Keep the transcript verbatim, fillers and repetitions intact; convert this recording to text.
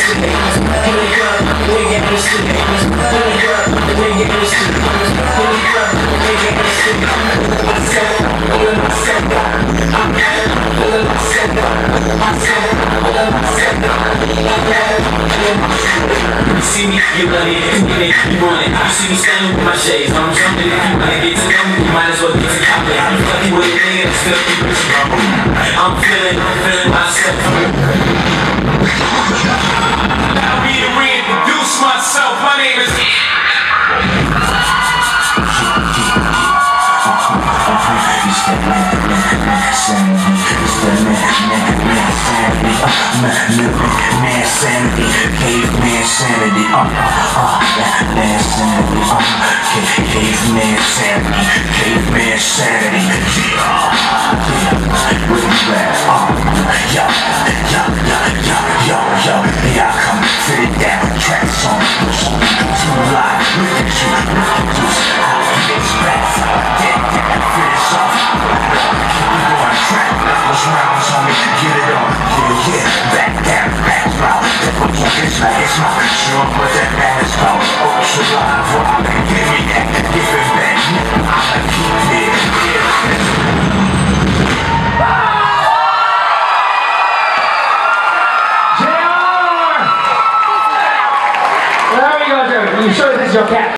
You see me, you love it, you get it, you want it. You see me standing with my shades, I'm jumping. If you wanna get to know me, you might as well get to copy. I'm fucking with a nigga that's still keep it strong. I'm feeling, I'm feeling myself. Allow me to reintroduce myself. My name is. Man sanity, caveman sanity, uh, uh, man sanity, uh, caveman sanity, caveman sanity, yeah, yeah, where you at, uh, yo, yo, yo, yo, yo, yo, yeah, I come fit it down, tracks on, too live, look at you, look at this, I get back, get down, finish off, keep it going, track, those rounds on me, get it on, yeah, yeah, back down, back route, it's like it's my sure, but that matters about ultra live, well, I can give me that, give it back, I'ma keep it, J R! There we go, Jerry. You sure this is your cat?